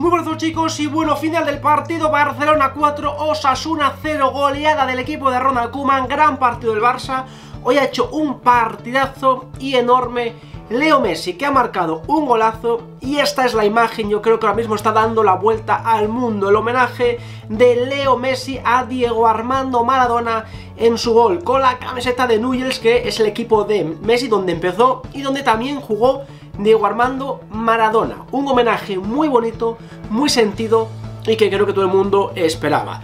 Muy buenos chicos y bueno, final del partido, Barcelona 4, Osasuna 0, goleada del equipo de Ronald Koeman, gran partido del Barça. Hoy ha hecho un partidazo y enorme Leo Messi, que ha marcado un golazo, y esta es la imagen, yo creo que ahora mismo está dando la vuelta al mundo, el homenaje de Leo Messi a Diego Armando Maradona en su gol, con la camiseta de Newell's, que es el equipo de Messi donde empezó y donde también jugó Diego Armando Maradona. Un homenaje muy bonito, muy sentido y que creo que todo el mundo esperaba.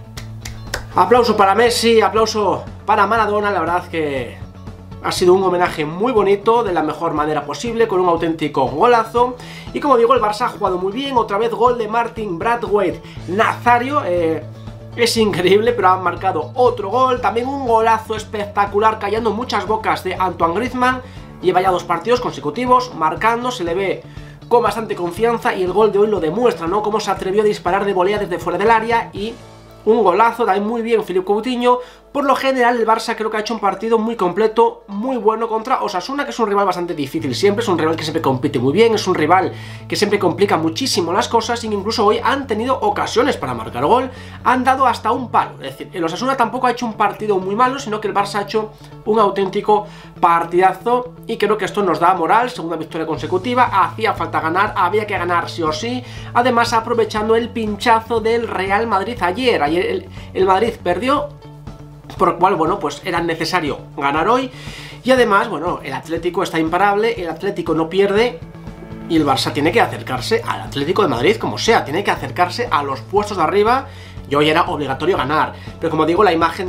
Aplauso para Messi, aplauso para Maradona, la verdad que ha sido un homenaje muy bonito, de la mejor manera posible, con un auténtico golazo. Y como digo, el Barça ha jugado muy bien, otra vez gol de Martin Braithwaite Nazario, es increíble, pero han marcado otro gol, también un golazo espectacular, callando muchas bocas de Antoine Griezmann. Lleva ya 2 partidos consecutivos marcando, se le ve con bastante confianza y el gol de hoy lo demuestra, ¿no? Cómo se atrevió a disparar de volea desde fuera del área y un golazo, también muy bien Philippe Coutinho. Por lo general el Barça creo que ha hecho un partido muy completo, muy bueno contra Osasuna, que es un rival bastante difícil siempre, es un rival que siempre compite muy bien, es un rival que siempre complica muchísimo las cosas, y incluso hoy han tenido ocasiones para marcar gol, han dado hasta un palo. Es decir, el Osasuna tampoco ha hecho un partido muy malo, sino que el Barça ha hecho un auténtico partidazo, y creo que esto nos da moral, segunda victoria consecutiva, hacía falta ganar, había que ganar sí o sí, además aprovechando el pinchazo del Real Madrid ayer el Madrid perdió, por lo cual, bueno, pues era necesario ganar hoy. Y además, bueno, el Atlético está imparable, el Atlético no pierde, y el Barça tiene que acercarse al Atlético de Madrid como sea, tiene que acercarse a los puestos de arriba, y hoy era obligatorio ganar. Pero como digo, la imagen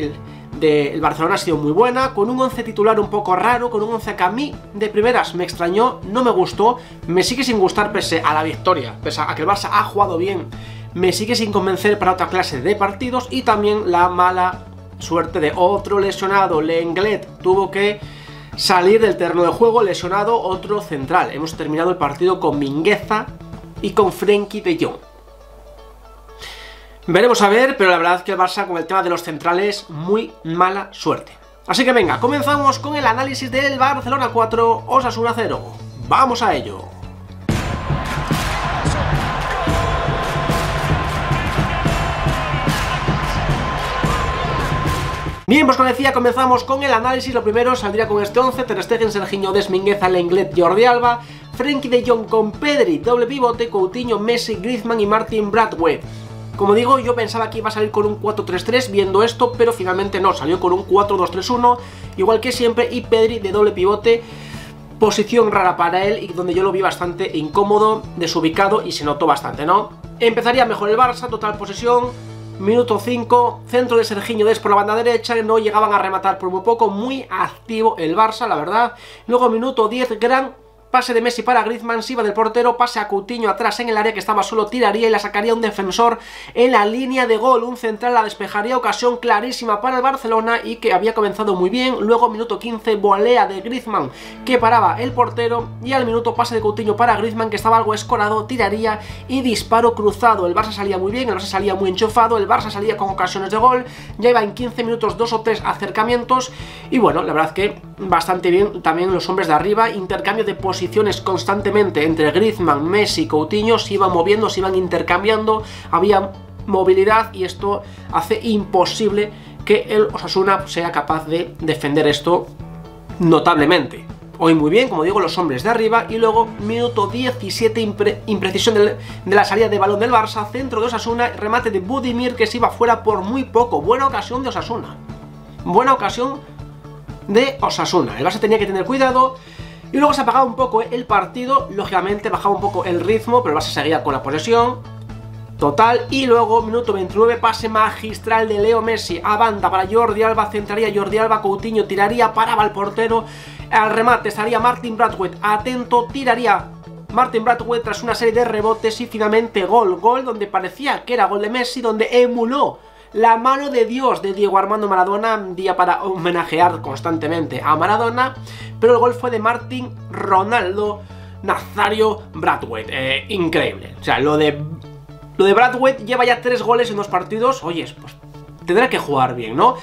del Barcelona ha sido muy buena, con un 11 titular un poco raro, con un 11 que a mí de primeras me extrañó, no me gustó, me sigue sin gustar pese a la victoria, pese a que el Barça ha jugado bien, me sigue sin convencer para otra clase de partidos. Y también la mala suerte de otro lesionado, Lenglet tuvo que salir del terreno de juego, lesionado otro central. Hemos terminado el partido con Mingueza y con Frenkie de Jong. Veremos a ver, pero la verdad es que el Barça con el tema de los centrales, muy mala suerte. Así que venga, comenzamos con el análisis del Barcelona 4, Osasuna 0. ¡Vamos a ello! Bien, pues como decía, comenzamos con el análisis. Lo primero saldría con este 11: Ter Stegen, Serginho Dest, Mingueza, Lenglet, Jordi Alba, Frenkie de Jong con Pedri, doble pivote, Coutinho, Messi, Griezmann y Martin Braithwaite. Como digo, yo pensaba que iba a salir con un 4-3-3 viendo esto, pero finalmente no, salió con un 4-2-3-1, igual que siempre, y Pedri de doble pivote, posición rara para él y donde yo lo vi bastante incómodo, desubicado, y se notó bastante, ¿no? Empezaría mejor el Barça, total posesión. Minuto 5, centro de Serginho Dest por la banda derecha, no llegaban a rematar por muy poco, muy activo el Barça, la verdad. Luego minuto 10, gran pase de Messi para Griezmann, se iba del portero, pase a Coutinho atrás en el área que estaba solo, tiraría y la sacaría un defensor en la línea de gol, un central la despejaría, ocasión clarísima para el Barcelona y que había comenzado muy bien. Luego minuto 15, volea de Griezmann que paraba el portero, y al minuto pase de Coutinho para Griezmann que estaba algo escorado, tiraría y disparo cruzado. El Barça salía muy bien, el Barça salía muy enchufado, el Barça salía con ocasiones de gol, ya iba en 15 minutos 2 o 3 acercamientos, y bueno, la verdad que bastante bien también los hombres de arriba, intercambio de posiciones constantemente entre Griezmann, Messi, Coutinho, se iban moviendo, se iban intercambiando, había movilidad, y esto hace imposible que el Osasuna sea capaz de defender esto notablemente. Hoy muy bien, como digo, los hombres de arriba. Y luego minuto 17, imprecisión de la salida de balón del Barça, centro de Osasuna, remate de Budimir que se iba fuera por muy poco. Buena ocasión de Osasuna, buena ocasión de Osasuna, el Barça tenía que tener cuidado. Y luego se apagaba un poco el partido, lógicamente bajaba un poco el ritmo, pero el Barça seguía con la posesión total. Y luego minuto 29, pase magistral de Leo Messi a banda para Jordi Alba, centraría Jordi Alba, Coutinho tiraría, paraba el portero, al remate estaría Martin Braithwaite atento, tiraría Martin Braithwaite tras una serie de rebotes y finalmente gol donde parecía que era gol de Messi, donde emuló la mano de Dios de Diego Armando Maradona, un día para homenajear constantemente a Maradona, pero el gol fue de Martin Ronaldo Nazario Braithwaite. Increíble, o sea, lo de Braithwaite lleva ya 3 goles en 2 partidos, oye, pues tendrá que jugar bien, ¿no?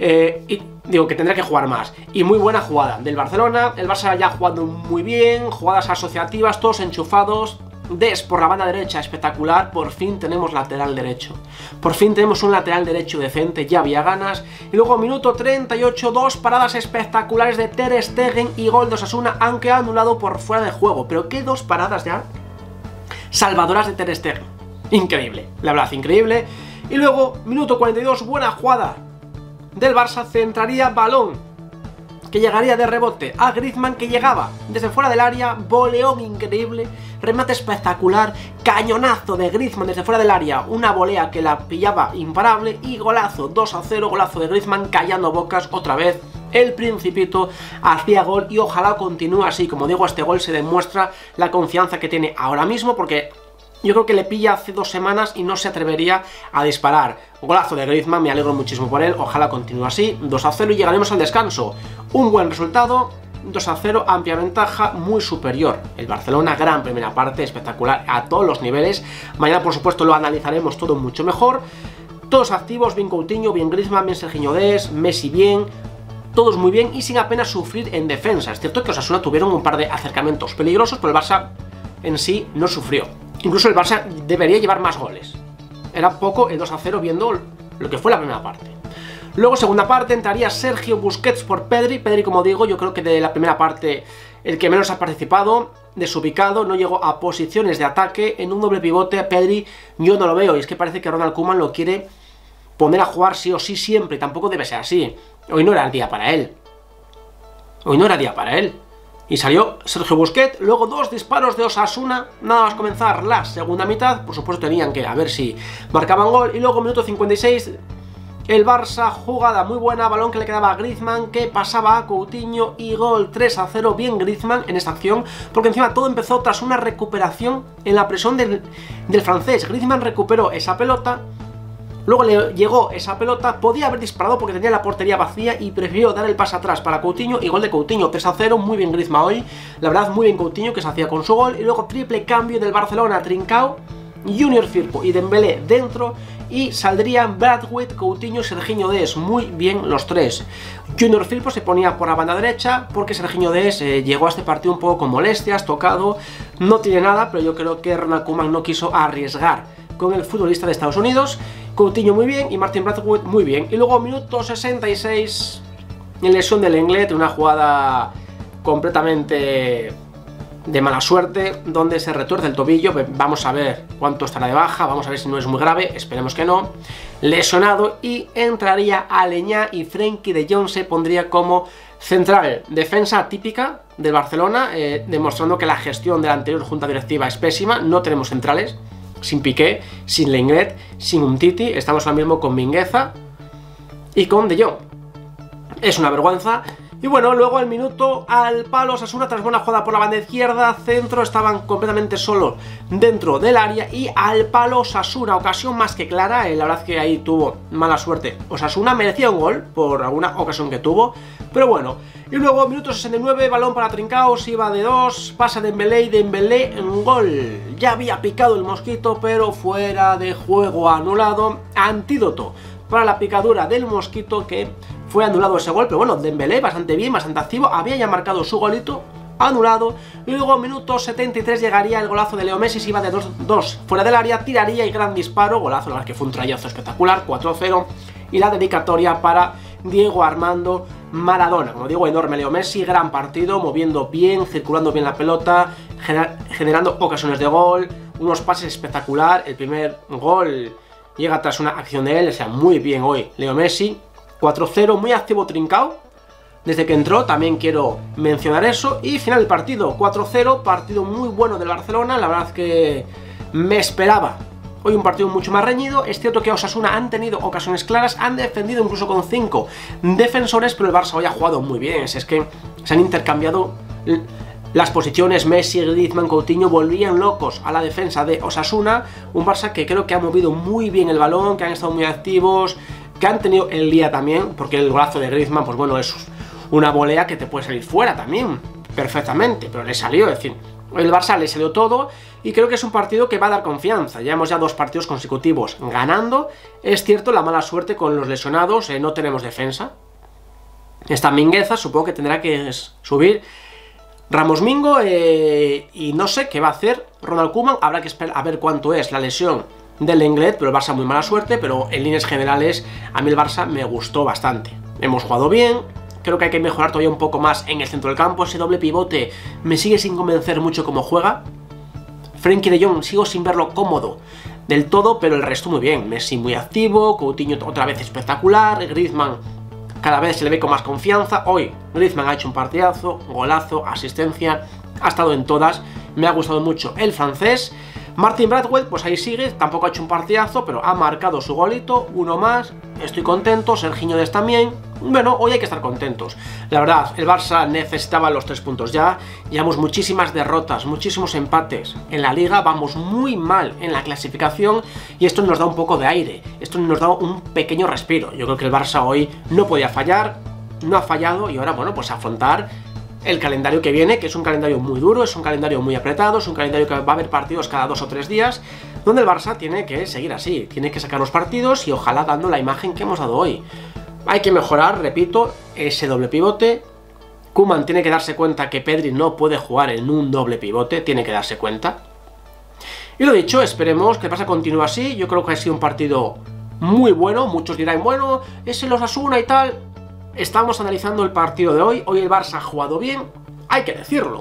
Y digo que tendrá que jugar más. Y muy buena jugada del Barcelona, el Barça ya jugando muy bien, jugadas asociativas, todos enchufados. Des por la banda derecha, espectacular. Por fin tenemos lateral derecho. Por fin tenemos un lateral derecho decente, ya había ganas. Y luego minuto 38, dos paradas espectaculares de Ter Stegen y gol de Osasuna, aunque anulado por fuera de juego. Pero qué dos paradas ya salvadoras de Ter Stegen. Increíble, la verdad, increíble. Y luego, minuto 42, buena jugada del Barça, centraría balón que llegaría de rebote a Griezmann, que llegaba desde fuera del área, voleón increíble, remate espectacular, cañonazo de Griezmann desde fuera del área, una volea que la pillaba imparable y golazo, 2-0, golazo de Griezmann callando bocas otra vez. El Principito hacía gol y ojalá continúe así. Como digo, este gol se demuestra la confianza que tiene ahora mismo, porque yo creo que le pilla hace 2 semanas y no se atrevería a disparar. Golazo de Griezmann, me alegro muchísimo por él, ojalá continúe así. 2-0 y llegaremos al descanso. Un buen resultado, 2-0, amplia ventaja, muy superior. El Barcelona, gran primera parte, espectacular a todos los niveles. Mañana, por supuesto, lo analizaremos todo mucho mejor. Todos activos, bien Coutinho, bien Griezmann, bien Serginho Dest, Messi bien, todos muy bien y sin apenas sufrir en defensa. Es cierto que Osasuna tuvieron un par de acercamientos peligrosos, pero el Barça en sí no sufrió. Incluso el Barça debería llevar más goles. Era poco el 2-0 viendo lo que fue la primera parte. Luego, segunda parte, entraría Sergio Busquets por Pedri. Pedri, como digo, yo creo que de la primera parte el que menos ha participado, desubicado, no llegó a posiciones de ataque. En un doble pivote a Pedri yo no lo veo, y es que parece que Ronald Koeman lo quiere poner a jugar sí o sí siempre, y tampoco debe ser así. Hoy no era el día para él. Hoy no era día para él. Y salió Sergio Busquets, luego 2 disparos de Osasuna, nada más comenzar la segunda mitad, por supuesto tenían que a ver si marcaban gol, y luego minuto 56, el Barça, jugada muy buena, balón que le quedaba a Griezmann, que pasaba a Coutinho y gol 3-0, bien Griezmann en esta acción, porque encima todo empezó tras una recuperación en la presión del francés. Griezmann recuperó esa pelota. Luego le llegó esa pelota, podía haber disparado porque tenía la portería vacía y prefirió dar el pase atrás para Coutinho y gol de Coutinho, 3-0, muy bien Griezmann hoy, la verdad muy bien Coutinho que se hacía con su gol. Y luego triple cambio del Barcelona, Trincao, Junior Firpo y Dembélé dentro, y saldrían Braithwaite, Coutinho y Serginho Dest, muy bien los tres. Junior Firpo se ponía por la banda derecha porque Serginho Dest llegó a este partido un poco con molestias, tocado, no tiene nada, pero yo creo que Ronald Koeman no quiso arriesgar con el futbolista de Estados Unidos. Coutinho muy bien y Martin Braithwaite muy bien. Y luego minuto 66, en lesión del Lenglet, una jugada completamente de mala suerte, donde se retuerce el tobillo. Vamos a ver cuánto estará de baja, vamos a ver si no es muy grave, esperemos que no. Lesionado, y entraría Aleñá y Frenkie de Jong se pondría como central. Defensa típica del Barcelona, demostrando que la gestión de la anterior junta directiva es pésima. No tenemos centrales, sin Piqué, sin Lenglet, sin Umtiti, estamos ahora mismo con Mingueza y con De Jong. Es una vergüenza. Y bueno, luego el minuto al palo, Osasuna tras buena jugada por la banda izquierda, centro, estaban completamente solos dentro del área y al palo Osasuna, ocasión más que clara, la verdad que ahí tuvo mala suerte. Osasuna merecía un gol por alguna ocasión que tuvo, pero bueno. Y luego minuto 69, balón para Trincao, se iba de 2, pasa Dembélé y Dembélé en gol. Ya había picado el mosquito, pero fuera de juego, anulado. Antídoto para la picadura del mosquito, que fue anulado ese gol, pero bueno, Dembélé bastante bien, bastante activo, había ya marcado su golito, anulado. Y luego minuto 73 llegaría el golazo de Leo Messi, se iba de 2 fuera del área, tiraría y gran disparo, golazo, la verdad que fue un trayazo espectacular, 4-0, y la dedicatoria para Diego Armando Maradona. Como digo, enorme Leo Messi, gran partido, moviendo bien, circulando bien la pelota, generando ocasiones de gol, unos pases espectacular. El primer gol llega tras una acción de él, o sea, muy bien hoy Leo Messi. 4-0, muy activo Trincao desde que entró, también quiero mencionar eso. Y final del partido, 4-0, partido muy bueno del Barcelona, la verdad que me esperaba hoy un partido mucho más reñido. Es cierto que Osasuna han tenido ocasiones claras, han defendido incluso con 5 defensores, pero el Barça hoy ha jugado muy bien. Es que se han intercambiado las posiciones. Messi, Griezmann, Coutinho volvían locos a la defensa de Osasuna. Un Barça que creo que ha movido muy bien el balón, que han estado muy activos, que han tenido el día también, porque el golazo de Griezmann, pues bueno, es una volea que te puede salir fuera también, perfectamente, pero le salió, es decir, el Barça le salió todo, y creo que es un partido que va a dar confianza. Llevamos ya 2 partidos consecutivos ganando. Es cierto, la mala suerte con los lesionados, no tenemos defensa. Está Mingueza, supongo que tendrá que subir. Ramos Mingo y no sé qué va a hacer Ronald Koeman. Habrá que esperar a ver cuánto es la lesión del Lenglet, pero el Barça muy mala suerte. Pero en líneas generales a mí el Barça me gustó bastante. Hemos jugado bien, creo que hay que mejorar todavía un poco más en el centro del campo. Ese doble pivote me sigue sin convencer mucho cómo juega. Frenkie de Jong sigo sin verlo cómodo del todo, pero el resto muy bien. Messi muy activo, Coutinho otra vez espectacular, Griezmann cada vez se le ve con más confianza. Hoy Griezmann ha hecho un partidazo, golazo, asistencia, ha estado en todas, me ha gustado mucho el francés. Martin Brathwaite, pues ahí sigue, tampoco ha hecho un partidazo, pero ha marcado su golito, uno más, estoy contento, Serginho Dest también. Bueno, hoy hay que estar contentos. La verdad, el Barça necesitaba los 3 puntos ya, llevamos muchísimas derrotas, muchísimos empates en la Liga, vamos muy mal en la clasificación y esto nos da un poco de aire, esto nos da un pequeño respiro. Yo creo que el Barça hoy no podía fallar, no ha fallado y ahora, bueno, pues afrontar el calendario que viene, que es un calendario muy duro, es un calendario muy apretado, es un calendario que va a haber partidos cada 2 o 3 días, donde el Barça tiene que seguir así, tiene que sacar los partidos y ojalá dando la imagen que hemos dado hoy. Hay que mejorar, repito, ese doble pivote. Koeman tiene que darse cuenta que Pedri no puede jugar en un doble pivote, tiene que darse cuenta. Y lo dicho, esperemos que el Barça continúe así, yo creo que ha sido un partido muy bueno, muchos dirán, bueno, es el Osasuna y tal. Estamos analizando el partido de hoy, hoy el Barça ha jugado bien, hay que decirlo.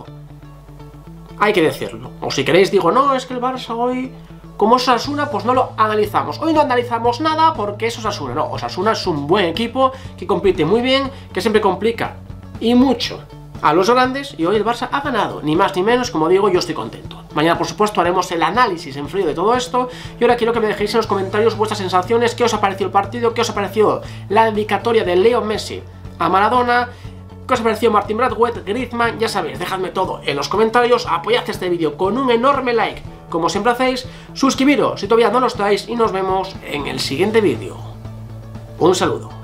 Hay que decirlo. O si queréis digo, no, es que el Barça hoy, como Osasuna, pues no lo analizamos. Hoy no analizamos nada porque es Osasuna. No, Osasuna es un buen equipo, que compite muy bien, que siempre complica, y mucho, a los grandes, y hoy el Barça ha ganado, ni más ni menos, como digo, yo estoy contento. Mañana, por supuesto, haremos el análisis en frío de todo esto, y ahora quiero que me dejéis en los comentarios vuestras sensaciones, qué os ha parecido el partido, qué os ha parecido la dedicatoria de Leo Messi a Maradona, qué os ha parecido Martin Brathwaite, Griezmann, ya sabéis, dejadme todo en los comentarios, apoyad este vídeo con un enorme like, como siempre hacéis, suscribiros si todavía no lo estáis, y nos vemos en el siguiente vídeo. Un saludo.